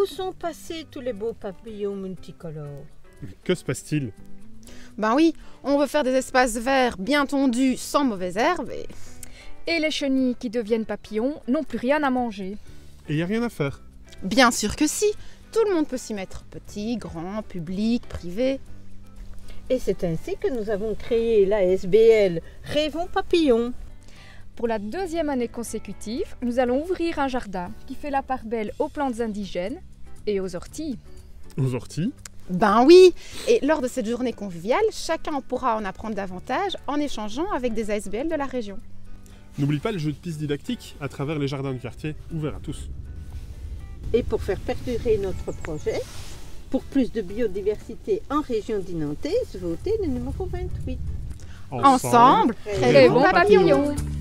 Où sont passés tous les beaux papillons multicolores? Mais que se passe-t-il? Ben oui, on veut faire des espaces verts bien tondus, sans mauvaises herbes Et les chenilles qui deviennent papillons n'ont plus rien à manger. Et il n'y a rien à faire. Bien sûr que si, tout le monde peut s'y mettre, petit, grand, public, privé. Et c'est ainsi que nous avons créé l'ASBL Rêvons Papillons. Pour la 2e année consécutive, nous allons ouvrir un jardin qui fait la part belle aux plantes indigènes et aux orties. Aux orties? Ben oui, et lors de cette journée conviviale, chacun pourra en apprendre davantage en échangeant avec des ASBL de la région. N'oublie pas le jeu de pistes didactiques à travers les jardins du quartier, ouverts à tous. Et pour faire perdurer notre projet, pour plus de biodiversité en région dinantaise, votez le numéro 28. Ensemble, Rêvons papillons.